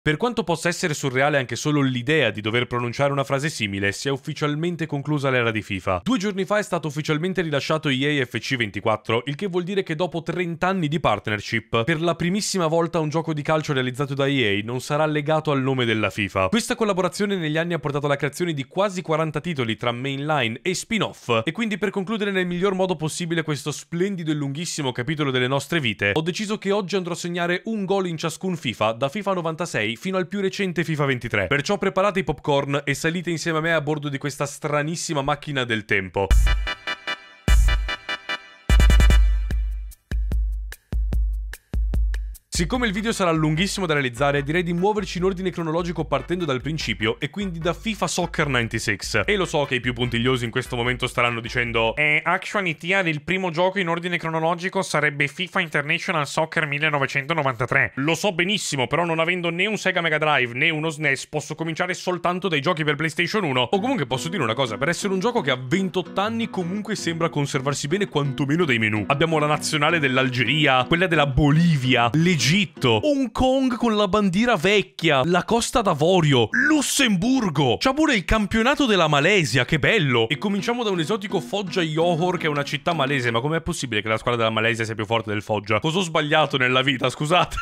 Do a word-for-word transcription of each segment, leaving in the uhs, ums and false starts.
Per quanto possa essere surreale anche solo l'idea di dover pronunciare una frase simile, si è ufficialmente conclusa l'era di FIFA. Due giorni fa è stato ufficialmente rilasciato E A F C ventiquattro, il che vuol dire che dopo trenta anni di partnership, per la primissima volta un gioco di calcio realizzato da E A non sarà legato al nome della FIFA. Questa collaborazione negli anni ha portato alla creazione di quasi quaranta titoli tra mainline e spin-off, e quindi per concludere nel miglior modo possibile questo splendido e lunghissimo capitolo delle nostre vite, ho deciso che oggi andrò a segnare un gol in ciascun FIFA, da FIFA novantasei fino al più recente FIFA ventitré. Perciò preparate i popcorn e salite insieme a me a bordo di questa stranissima macchina del tempo. Siccome il video sarà lunghissimo da realizzare, direi di muoverci in ordine cronologico partendo dal principio, e quindi da FIFA Soccer novantasei. E lo so che i più puntigliosi in questo momento staranno dicendo Eh, actually Tia, il primo gioco in ordine cronologico sarebbe FIFA International Soccer millenovecentonovantatré. Lo so benissimo, però non avendo né un Sega Mega Drive né uno S N E S, posso cominciare soltanto dai giochi per PlayStation uno. O comunque posso dire una cosa, per essere un gioco che ha ventotto anni comunque sembra conservarsi bene quantomeno dai menu. Abbiamo la nazionale dell'Algeria, quella della Bolivia, l'Egitto, Hong Kong con la bandiera vecchia, la Costa d'Avorio, Lussemburgo. C'ha pure il campionato della Malesia, che bello. E cominciamo da un esotico Foggia Johor, che è una città malese. Ma com'è possibile che la squadra della Malesia sia più forte del Foggia? Cosa ho sbagliato nella vita, scusate?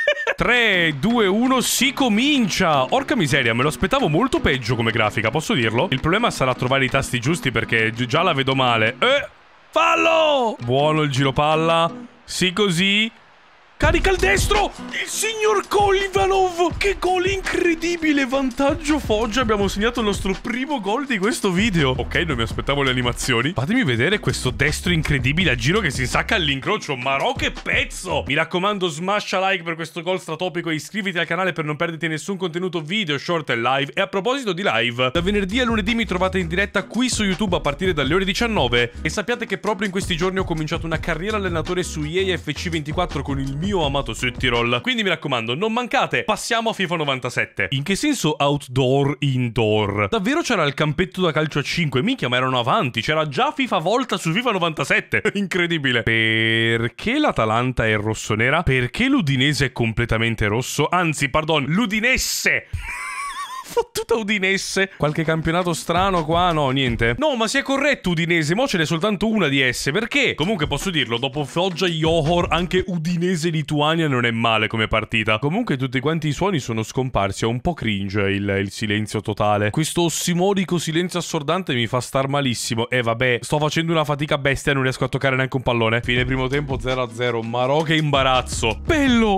tre, due, uno, si comincia! Orca miseria, me lo aspettavo molto peggio come grafica, posso dirlo? Il problema sarà trovare i tasti giusti, perché già la vedo male. Eh, fallo! Buono il giro palla. Sì, così. Carica il destro! Il signor Kolivanov! Che gol incredibile! Vantaggio Foggia, abbiamo segnato il nostro primo gol di questo video. Ok, non mi aspettavo le animazioni. Fatemi vedere questo destro incredibile a giro che si insacca all'incrocio. Ma no, che pezzo! Mi raccomando, smasha like per questo gol stratopico e iscriviti al canale per non perderti nessun contenuto video, short e live. E a proposito di live, da venerdì a lunedì mi trovate in diretta qui su YouTube a partire dalle ore diciannove. E sappiate che proprio in questi giorni ho cominciato una carriera allenatore su E A F C ventiquattro con il mio amato Südtirol. Quindi mi raccomando, non mancate. Passiamo a FIFA novantasette. In che senso outdoor, indoor? Davvero c'era il campetto da calcio a cinque? Minchia, ma erano avanti. C'era già FIFA Volta su FIFA novantasette. Incredibile. Perché l'Atalanta è rossonera? Perché l'Udinese è completamente rosso? Anzi, pardon, l'Udinesse. Fottuta Udinese. Qualche campionato strano qua? No, niente. No, ma si è corretto Udinese, mo ce n'è soltanto una di esse. Perché? Comunque posso dirlo, dopo Foggia Johor anche Udinese-Lituania non è male come partita. Comunque tutti quanti i suoni sono scomparsi. È un po' cringe il, il silenzio totale. Questo ossimorico silenzio assordante mi fa star malissimo. E eh, vabbè, sto facendo una fatica bestia, non riesco a toccare neanche un pallone. Fine primo tempo zero a zero. Marò che imbarazzo. Bello.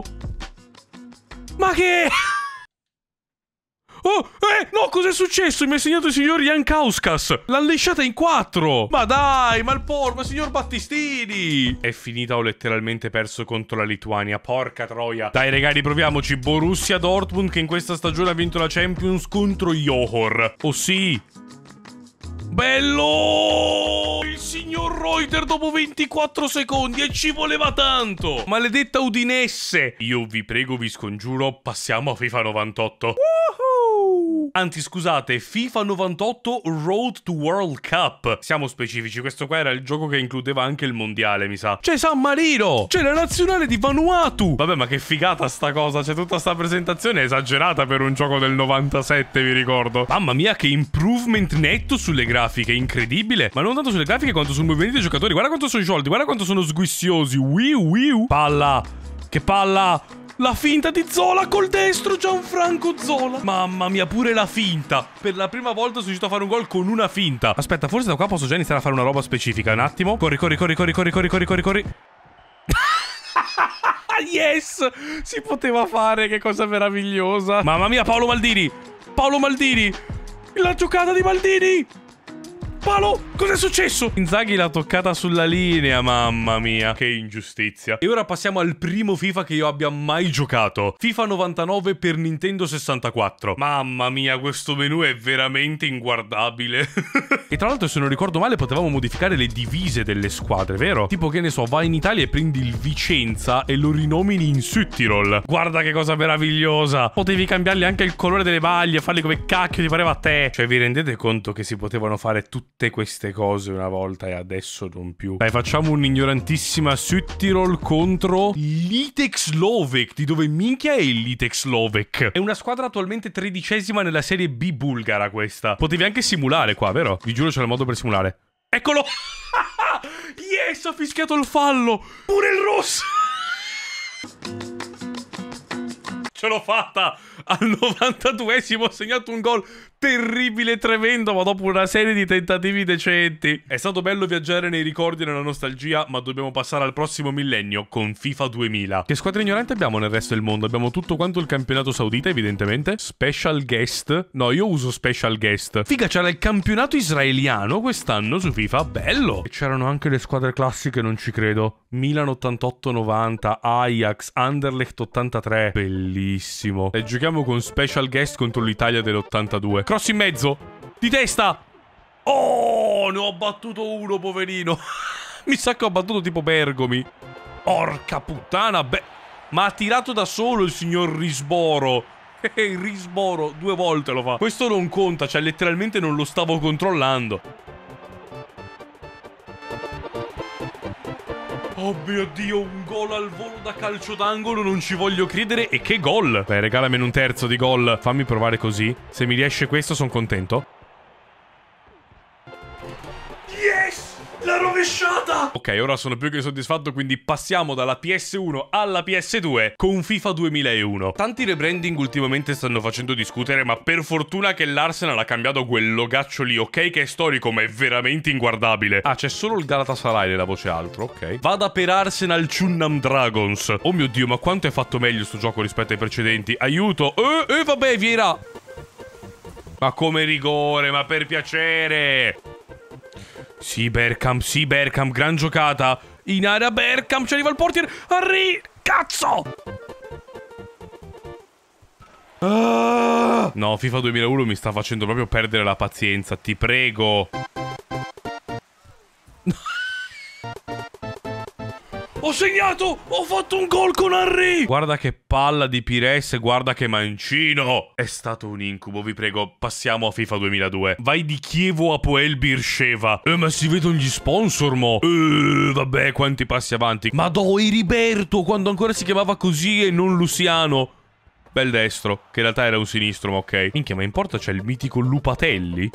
Ma che... Oh, eh, no, cos'è successo? Mi ha segnato il signor Jan Kauskas. L'ha lisciata in quattro. Ma dai, ma il por, ma signor Battistini. È finita, ho letteralmente perso contro la Lituania. Porca troia. Dai, ragazzi, proviamoci. Borussia Dortmund, che in questa stagione ha vinto la Champions contro Johor. Oh sì. Bello! Il signor Reuter dopo ventiquattro secondi e ci voleva tanto! Maledetta Udinese! Io vi prego, vi scongiuro, passiamo a FIFA novantotto. Woohoo! Anzi, scusate, FIFA novantotto Road to World Cup. Siamo specifici, questo qua era il gioco che includeva anche il mondiale, mi sa. C'è San Marino! C'è la nazionale di Vanuatu! Vabbè, ma che figata sta cosa, c'è tutta sta presentazione esagerata per un gioco del novantasette, vi ricordo. Mamma mia, che improvement netto sulle grafiche, incredibile. Ma non tanto sulle grafiche quanto sul movimento dei giocatori. Guarda quanto sono sciolti, guarda quanto sono sguissiosi. Wiu wiu. Palla. Che palla. La finta di Zola col destro, Gianfranco Zola. Mamma mia, pure la finta. Per la prima volta sono riuscito a fare un gol con una finta. Aspetta, forse da qua posso già iniziare a fare una roba specifica. Un attimo. Corri, corri, corri, corri, corri, corri, corri, corri, corri. Yes! Si poteva fare, che cosa meravigliosa. Mamma mia, Paolo Maldini. Paolo Maldini. La giocata di Maldini. Palo! Cos'è successo? Inzaghi l'ha toccata sulla linea, mamma mia. Che ingiustizia. E ora passiamo al primo FIFA che io abbia mai giocato. FIFA novantanove per Nintendo sessantaquattro. Mamma mia, questo menu è veramente inguardabile. E tra l'altro, se non ricordo male, potevamo modificare le divise delle squadre, vero? Tipo, che ne so, vai in Italia e prendi il Vicenza e lo rinomini in Südtirol. Guarda che cosa meravigliosa. Potevi cambiargli anche il colore delle maglie, farli come cacchio ti pareva a te. Cioè, vi rendete conto che si potevano fare tutte queste ste cose una volta e adesso non più. Dai, facciamo un'ignorantissima Süttirol contro l'Itex Lovek. Di dove minchia è il l'Itex Lovek? È una squadra attualmente tredicesima nella serie B bulgara questa. Potevi anche simulare qua, vero? Vi giuro c'è il modo per simulare. Eccolo! Yes, ha fischiato il fallo! Pure il rosso! Ce l'ho fatta! Al novantaduesimo ho segnato un gol terribile e tremendo, ma dopo una serie di tentativi decenti. È stato bello viaggiare nei ricordi e nella nostalgia, ma dobbiamo passare al prossimo millennio con FIFA duemila. Che squadre ignoranti abbiamo nel resto del mondo? Abbiamo tutto quanto il campionato saudita, evidentemente. Special guest. No, io uso special guest. Figa, c'era il campionato israeliano quest'anno su FIFA. Bello! E c'erano anche le squadre classiche, non ci credo. Milan ottantotto novanta, Ajax, Anderlecht ottantatré. Bellissimo. E giochiamo con special guest contro l'Italia dell'ottantadue. Cross in mezzo. Di testa. Oh, ne ho battuto uno, poverino. Mi sa che ho battuto tipo Bergomi. Porca puttana. Beh, ma ha tirato da solo il signor Risboro. Eh, Risboro, due volte lo fa. Questo non conta, cioè letteralmente non lo stavo controllando. Oh mio Dio, un gol al volo da calcio d'angolo, non ci voglio credere. E che gol! Beh, regalami un terzo di gol. Fammi provare così. Se mi riesce questo, sono contento. Yes! La rovesciata! Ok, ora sono più che soddisfatto, quindi passiamo dalla P S uno alla P S due con FIFA duemilauno. Tanti rebranding ultimamente stanno facendo discutere, ma per fortuna che l'Arsenal ha cambiato quel logaccio lì, ok? Che è storico, ma è veramente inguardabile. Ah, c'è solo il Galatasaray nella voce altro, ok. Vada per Arsenal Chunnam Dragons. Oh mio Dio, ma quanto è fatto meglio sto gioco rispetto ai precedenti. Aiuto! Eh, eh, vabbè, Vieira! Ma come rigore, ma per piacere! Sì, Bergkamp, sì, Bergkamp, gran giocata. In area Bergkamp, ci arriva il portiere. Arri... Cazzo! Ah! No, FIFA duemilauno mi sta facendo proprio perdere la pazienza, ti prego. Ho segnato! Ho fatto un gol con Henry! Guarda che palla di Pires, guarda che mancino! È stato un incubo, vi prego, passiamo a FIFA duemiladue. Vai di Chievo a Poel Birsheva. Eh, ma si vedono gli sponsor, mo! Eh, vabbè, quanti passi avanti. Ma do Heriberto, quando ancora si chiamava così e non Luciano. Bel destro, che in realtà era un sinistro, ma ok. Minchia, ma in porta c'è il mitico Lupatelli?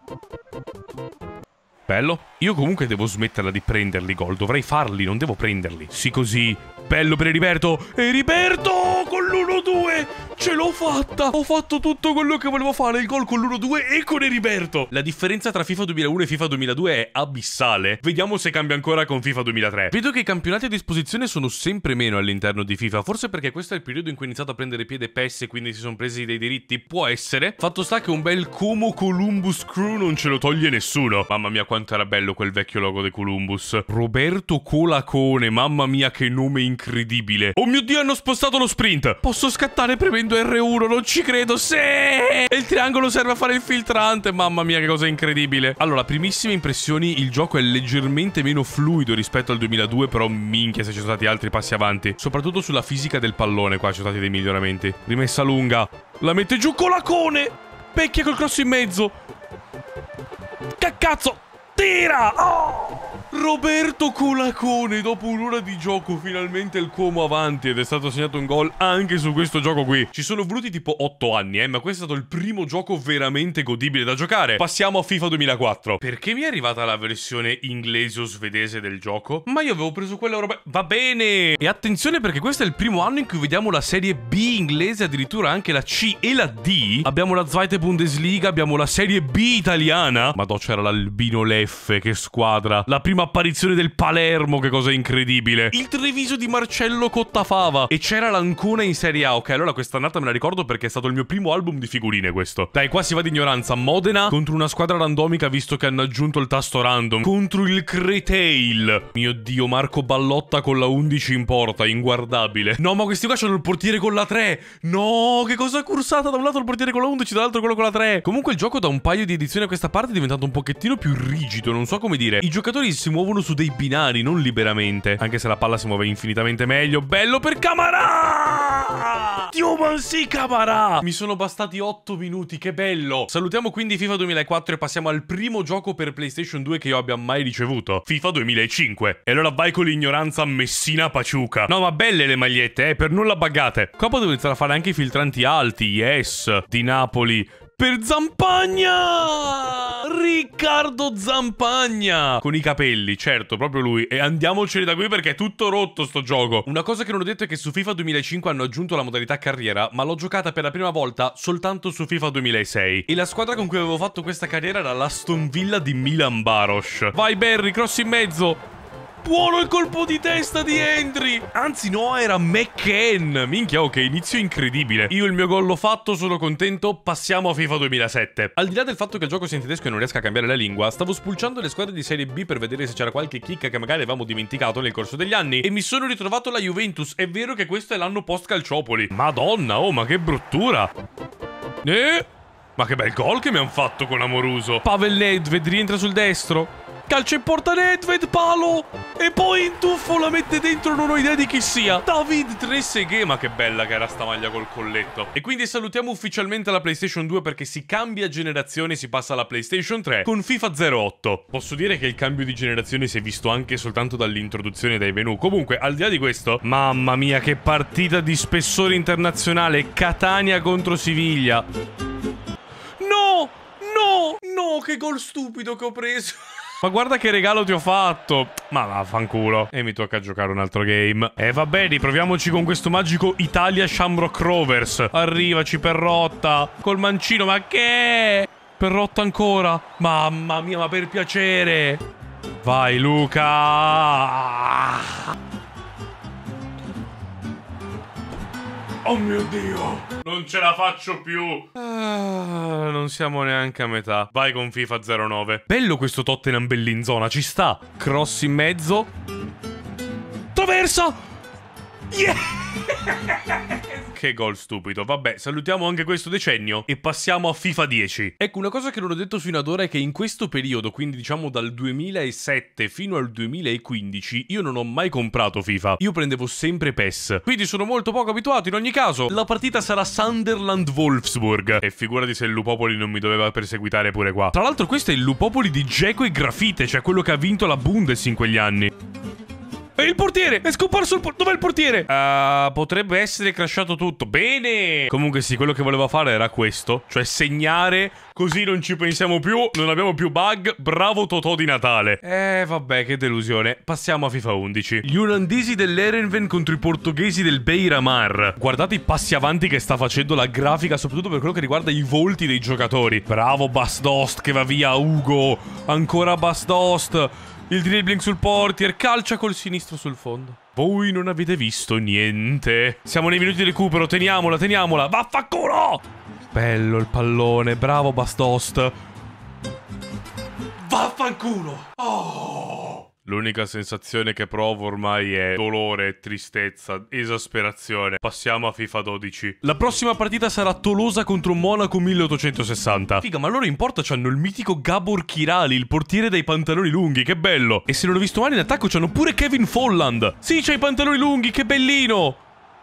Bello. Io comunque devo smetterla di prenderli gol. Dovrei farli, non devo prenderli. Sì, così. Bello per Heriberto. Heriberto con l'uno due. Ce l'ho fatta. Ho fatto tutto quello che volevo fare. Il gol con l'uno due e con Heriberto. La differenza tra FIFA duemilauno e FIFA duemiladue è abissale. Vediamo se cambia ancora con FIFA duemilatré. Vedo che i campionati a disposizione sono sempre meno all'interno di FIFA. Forse perché questo è il periodo in cui ho iniziato a prendere piede P E S e quindi si sono presi dei diritti. Può essere. Fatto sta che un bel Como Columbus Crew non ce lo toglie nessuno. Mamma mia quanto era bello quel vecchio logo di Columbus. Roberto Colacone. Mamma mia che nome incredibile. Oh mio Dio, hanno spostato lo sprint. Posso scattare premendo R uno, non ci credo. Sì! E il triangolo serve a fare il filtrante. Mamma mia che cosa incredibile. Allora, primissime impressioni. Il gioco è leggermente meno fluido rispetto al duemiladue, però minchia se ci sono stati altri passi avanti. Soprattutto sulla fisica del pallone qua ci sono stati dei miglioramenti. Rimessa lunga. La mette giù Colacone. Pecchia col cross in mezzo. Che cazzo? Tira! Oh! Roberto Colacone, dopo un'ora di gioco, finalmente il Como avanti ed è stato segnato un gol anche su questo gioco qui. Ci sono voluti tipo otto anni, eh, ma questo è stato il primo gioco veramente godibile da giocare. Passiamo a FIFA duemilaquattro. Perché mi è arrivata la versione inglese o svedese del gioco? Ma io avevo preso quella europea. Va bene! E attenzione perché questo è il primo anno in cui vediamo la serie B inglese, addirittura anche la C e la D. Abbiamo la Zweite Bundesliga, abbiamo la serie B italiana. Madò, c'era l'Albino Leffe, che squadra. La prima apparizione del Palermo, che cosa incredibile. Il Treviso di Marcello Cottafava. E c'era l'Ancona in Serie A. Ok, allora quest'annata me la ricordo perché è stato il mio primo album di figurine questo. Dai, qua si va di ignoranza. Modena contro una squadra randomica, visto che hanno aggiunto il tasto random. Contro il Cretail. Mio Dio, Marco Ballotta con la undici in porta, inguardabile. No, ma questi qua c'hanno il portiere con la tre. No, che cosa cursata. Da un lato il portiere con la undici, dall'altro quello con la tre. Comunque il gioco da un paio di edizioni a questa parte è diventato un pochettino più rigido, non so come dire. I giocatori si muovono su dei binari, non liberamente. Anche se la palla si muove infinitamente meglio. Bello per Camara! Tumansi Camara! Mi sono bastati otto minuti, che bello! Salutiamo quindi FIFA duemilaquattro e passiamo al primo gioco per PlayStation due che io abbia mai ricevuto. FIFA duemilacinque. E allora vai con l'ignoranza Messina Paciuca. No, ma belle le magliette, eh, per nulla buggate. Qua devo iniziare a fare anche i filtranti alti, yes, di Napoli. Per Zampagna! Riccardo Zampagna! Con i capelli, certo, proprio lui. E andiamocene da qui perché è tutto rotto sto gioco. Una cosa che non ho detto è che su FIFA duemilacinque hanno aggiunto la modalità carriera, ma l'ho giocata per la prima volta soltanto su FIFA duemilasei. E la squadra con cui avevo fatto questa carriera era l'Aston Villa di Milan Baros. Vai Barry, cross in mezzo! Buono il colpo di testa di Hendry! Anzi no, era McCann! Minchia, ok, inizio incredibile. Io il mio gol l'ho fatto, sono contento, passiamo a FIFA duemilasette. Al di là del fatto che il gioco sia in tedesco e non riesca a cambiare la lingua, stavo spulciando le squadre di Serie B per vedere se c'era qualche chicca che magari avevamo dimenticato nel corso degli anni e mi sono ritrovato la Juventus. È vero che questo è l'anno post Calciopoli. Madonna, oh, ma che bruttura! Eh? Ma che bel gol che mi hanno fatto con Amoruso. Pavel Nedved rientra sul destro. Calcio in porta Nedved, palo! E poi in tuffo la mette dentro, non ho idea di chi sia. David Trezeguet, ma che bella che era sta maglia col colletto. E quindi salutiamo ufficialmente la PlayStation due perché si cambia generazione, si passa alla PlayStation tre con FIFA zero otto. Posso dire che il cambio di generazione si è visto anche soltanto dall'introduzione dai menu. Comunque, al di là di questo, mamma mia che partita di spessore internazionale. Catania contro Siviglia. No! No! No, che gol stupido che ho preso. Ma guarda che regalo ti ho fatto. Ma vaffanculo. E mi tocca giocare un altro game. E va bene, proviamoci con questo magico Italia Shamrock Rovers. Arrivaci Perrotta. Col mancino, ma che? Perrotta ancora. Mamma mia, ma per piacere. Vai Luca. Oh mio Dio. Non ce la faccio più. Ah, non siamo neanche a metà. Vai con FIFA zero nove. Bello questo Tottenham Bellinzona, ci sta. Cross in mezzo. Traversa. Yeah. Che gol stupido. Vabbè, salutiamo anche questo decennio e passiamo a FIFA dieci. Ecco, una cosa che non ho detto fino ad ora è che in questo periodo, quindi diciamo dal duemilasette fino al duemilaquindici, io non ho mai comprato FIFA. Io prendevo sempre P E S. Quindi sono molto poco abituato. In ogni caso, la partita sarà Sunderland-Wolfsburg. E figurati se il Lupopoli non mi doveva perseguitare pure qua. Tra l'altro questo è il Lupopoli di Dzeko e Grafite, cioè quello che ha vinto la Bundes in quegli anni. E il portiere! È scomparso il portiere! Dov'è il portiere? Uh, potrebbe essere crashato tutto. Bene! Comunque sì, quello che voleva fare era questo. Cioè segnare, così non ci pensiamo più, non abbiamo più bug. Bravo Totò di Natale. Eh, vabbè, che delusione. Passiamo a FIFA undici. Gli olandesi dell'Erenven contro i portoghesi del Beira-Mar. Guardate i passi avanti che sta facendo la grafica, soprattutto per quello che riguarda i volti dei giocatori. Bravo Basdost che va via, Ugo. Ancora Basdost. Il dribbling sul portier, calcia col sinistro sul fondo. Voi non avete visto niente. Siamo nei minuti di recupero, teniamola, teniamola. Vaffanculo! Bello il pallone, bravo Basdost. Vaffanculo! Oh! L'unica sensazione che provo ormai è dolore, tristezza, esasperazione. Passiamo a FIFA dodici. La prossima partita sarà Tolosa contro Monaco milleottocentosessanta. Figa, ma loro in porta c'hanno il mitico Gabor Kirali, il portiere dai pantaloni lunghi, che bello. E se non ho visto male in attacco c'hanno pure Kevin Folland. Sì, c'ha i pantaloni lunghi, che bellino.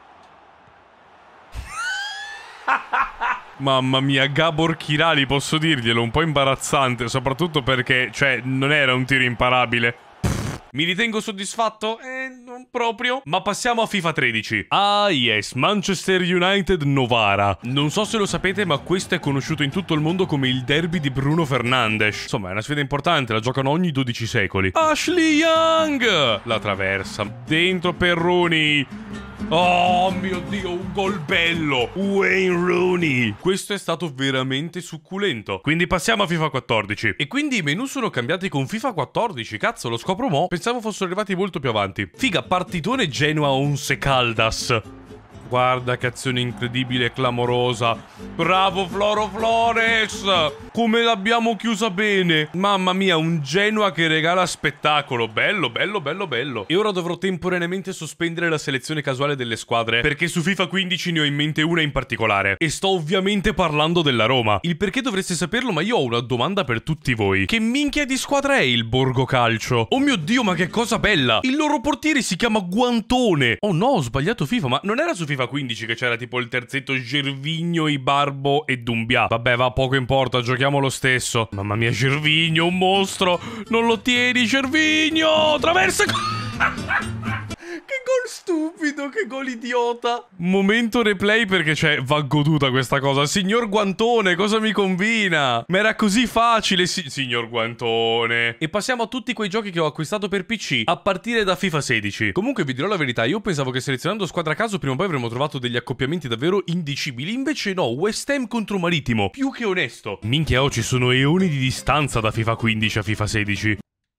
Mamma mia, Gabor Kirali, posso dirglielo, un po' imbarazzante, soprattutto perché, cioè, non era un tiro imparabile. Mi ritengo soddisfatto? Eh, non proprio. Ma passiamo a FIFA tredici. Ah, yes, Manchester United Novara. Non so se lo sapete, ma questo è conosciuto in tutto il mondo come il derby di Bruno Fernandes. Insomma, è una sfida importante, la giocano ogni dodici secoli. Ashley Young! La traversa. Dentro per Rooney. Oh mio Dio, un gol bello. Wayne Rooney. Questo è stato veramente succulento. Quindi passiamo a FIFA quattordici. E quindi i menu sono cambiati con FIFA quattordici. Cazzo, lo scopro mo'. Pensavo fossero arrivati molto più avanti. Figa, partitone Genoa Once Caldas. Guarda che azione incredibile e clamorosa. Bravo Floro Flores! Come l'abbiamo chiusa bene. Mamma mia, un Genoa che regala spettacolo. Bello, bello, bello, bello. E ora dovrò temporaneamente sospendere la selezione casuale delle squadre, perché su FIFA quindici ne ho in mente una in particolare. E sto ovviamente parlando della Roma. Il perché dovreste saperlo, ma io ho una domanda per tutti voi. Che minchia di squadra è il Borgo Calcio? Oh mio Dio, ma che cosa bella! Il loro portiere si chiama Guantone. Oh no, ho sbagliato FIFA, ma non era su FIFA quindici che c'era tipo il terzetto Gervinho, Ibarbo e Dumbia? Vabbè, va, poco importa, giochiamo lo stesso. Mamma mia, Gervinho, un mostro! Non lo tieni, Gervinho! Traversa... Che gol stupido, che gol idiota. Momento replay perché, cioè, va goduta questa cosa. Signor Guantone, cosa mi combina? Ma era così facile, si signor Guantone. E passiamo a tutti quei giochi che ho acquistato per P C, a partire da FIFA sedici. Comunque vi dirò la verità, io pensavo che selezionando squadra a caso prima o poi avremmo trovato degli accoppiamenti davvero indicibili. Invece no, West Ham contro Marittimo. Più che onesto. Minchia, oh, ci sono eoni di distanza da FIFA quindici a FIFA sedici.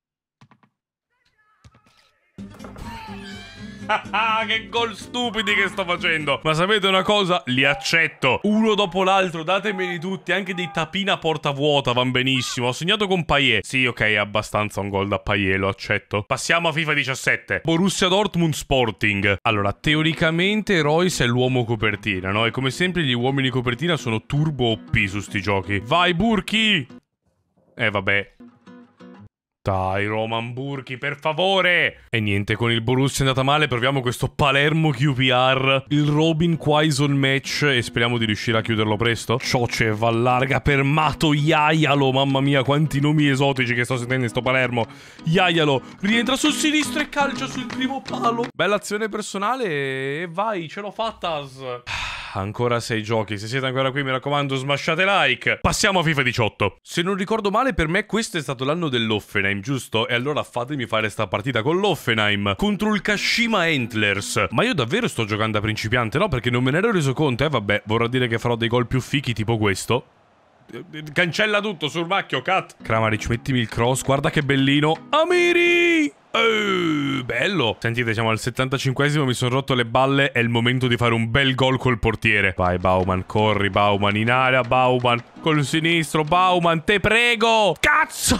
Ah, che gol stupidi che sto facendo. Ma sapete una cosa? Li accetto uno dopo l'altro, datemeli tutti. Anche dei tapina a porta vuota van benissimo. Ho segnato con Payet. Sì, ok, è abbastanza un gol da Payet, lo accetto. Passiamo a FIFA diciassette. Borussia Dortmund Sporting. Allora, teoricamente Royce è l'uomo copertina, no? E come sempre gli uomini copertina sono turbo O P su sti giochi. Vai Burki! Eh vabbè. Dai, Roman Burki, per favore! E niente, con il Borussia è andata male, proviamo questo Palermo Q P R, il Robin Quaison match, e speriamo di riuscire a chiuderlo presto. Cioce, Vallarga per Mato, Iaialo, mamma mia, quanti nomi esotici che sto sentendo in sto Palermo. Iaialo, rientra sul sinistro e calcia sul primo palo. Bella azione personale e vai, ce l'ho fatta. Ancora sei giochi, se siete ancora qui mi raccomando smasciate like. Passiamo a FIFA diciotto. Se non ricordo male per me questo è stato l'anno dell'Hoffenheim, giusto? E allora fatemi fare sta partita con l'Hoffenheim contro il Kashima Antlers. Ma io davvero sto giocando da principiante, no? Perché non me ne ero reso conto, eh vabbè, vorrà dire che farò dei gol più fichi tipo questo. Cancella tutto, Surmacchio, cut. Kramaric, mettimi il cross, guarda che bellino. Amiri! Uh, bello. Sentite, siamo al settantacinquesimo, mi sono rotto le balle. È il momento di fare un bel gol col portiere. Vai Bauman, corri Bauman, in area Bauman, col sinistro Bauman, te prego. Cazzo.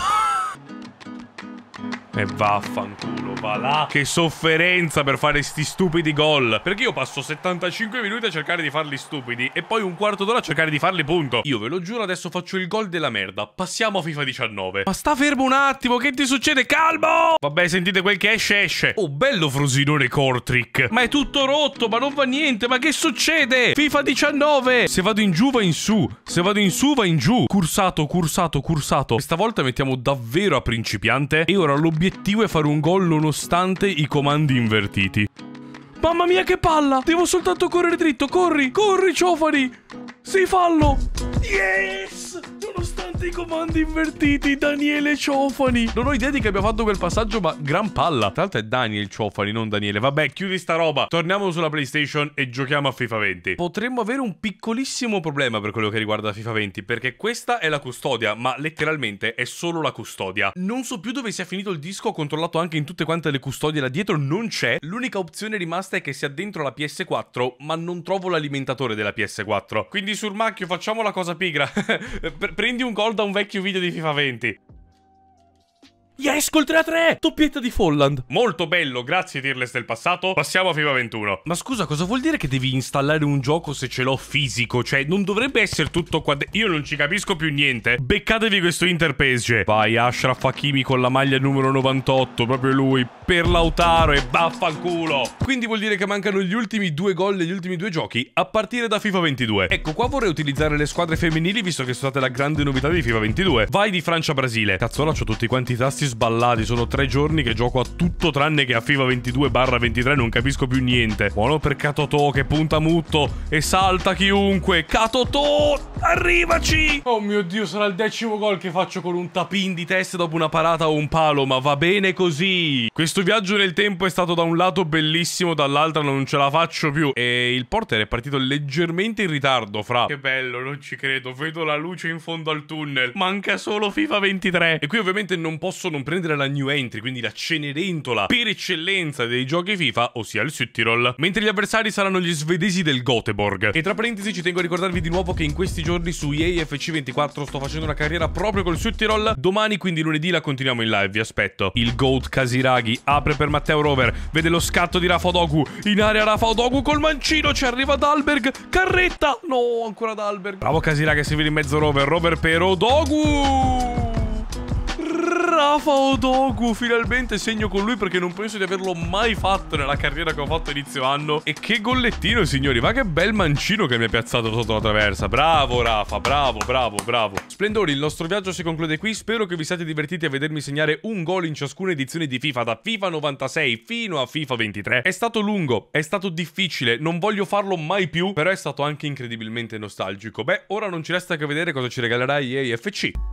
E vaffanculo, va là. Che sofferenza per fare sti stupidi gol. Perché io passo settantacinque minuti a cercare di farli stupidi e poi un quarto d'ora a cercare di farli, punto. Io ve lo giuro, adesso faccio il gol della merda. Passiamo a FIFA diciannove. Ma sta fermo un attimo, che ti succede? Calmo! Vabbè, sentite, quel che esce, esce. Oh, bello Frosinone Kortrijk. Ma è tutto rotto, ma non va niente. Ma che succede? FIFA diciannove. Se vado in giù, va in su. Se vado in su, va in giù. Cursato, cursato, cursato. Questa volta mettiamo davvero a principiante. E ora l'obiettivo L'obiettivo è fare un gol nonostante i comandi invertiti. Mamma mia che palla! Devo soltanto correre dritto, corri, corri Ciofani! Sì, fallo! Yes! Nonostante i comandi invertiti, Daniele Ciofani. Non ho idea di che abbia fatto quel passaggio, ma gran palla. Tra l'altro è Daniel Ciofani, non Daniele. Vabbè, chiudi sta roba. Torniamo sulla PlayStation e giochiamo a FIFA venti. Potremmo avere un piccolissimo problema per quello che riguarda FIFA venti, perché questa è la custodia, ma letteralmente è solo la custodia. Non so più dove sia finito il disco, ho controllato anche in tutte quante le custodie là dietro, non c'è. L'unica opzione rimasta è che sia dentro la P S quattro, ma non trovo l'alimentatore della P S quattro. Quindi Surmacchio, facciamo la cosa pigra. Prendi un gol da un vecchio video di FIFA venti. Yes, col tre a tre! Doppietta di Folland. Molto bello, grazie Tirles del passato. Passiamo a FIFA ventuno. Ma scusa, cosa vuol dire che devi installare un gioco se ce l'ho fisico? Cioè, non dovrebbe essere tutto qua de- Io non ci capisco più niente. Beccatevi questo Interpage. Vai, Ashraf Hakimi con la maglia numero novantotto. Proprio lui. Per Lautaro e vaffanculo. Quindi vuol dire che mancano gli ultimi due gol degli ultimi due giochi a partire da FIFA ventidue. Ecco, qua vorrei utilizzare le squadre femminili, visto che sono state la grande novità di FIFA ventidue. Vai di Francia-Brasile. Cazzola, c'ho tutti quanti i tasti sballati, sono tre giorni che gioco a tutto tranne che a FIFA ventidue barra ventitré, non capisco più niente. Buono per Katotò che punta mutto e salta chiunque. Katotò! Arrivaci! Oh mio Dio, sarà il decimo gol che faccio con un tap-in di testa dopo una parata o un palo, ma va bene così. Questo viaggio nel tempo è stato da un lato bellissimo, dall'altro non ce la faccio più. E il porter è partito leggermente in ritardo, fra. Che bello, non ci credo. Vedo la luce in fondo al tunnel. Manca solo FIFA ventitré. E qui ovviamente non posso non prendere la new entry, quindi la cenerentola per eccellenza dei giochi FIFA, ossia il Süttirol. Mentre gli avversari saranno gli svedesi del Göteborg. E tra parentesi ci tengo a ricordarvi di nuovo che in questi giorni su E A F C ventiquattro sto facendo una carriera proprio col Süttirol. Domani, quindi lunedì, la continuiamo in live, vi aspetto. Il GOAT Casiraghi apre per Matteo Rover, vede lo scatto di Rafa Odogwu, in area Rafa Odogwu col mancino, ci arriva Dalberg, carretta, no, ancora Dalberg. Bravo Casiraghi a seguire in mezzo Rover, Rover per Odogwu. Rafa Odogwu, finalmente segno con lui perché non penso di averlo mai fatto nella carriera che ho fatto inizio anno. E che gollettino, signori, ma che bel mancino che mi ha piazzato sotto la traversa. Bravo Rafa, bravo, bravo, bravo. Splendori, il nostro viaggio si conclude qui. Spero che vi siate divertiti a vedermi segnare un gol in ciascuna edizione di FIFA, da FIFA novantasei fino a FIFA ventitré. È stato lungo, è stato difficile, non voglio farlo mai più, però è stato anche incredibilmente nostalgico. Beh, ora non ci resta che vedere cosa ci regalerà E A F C.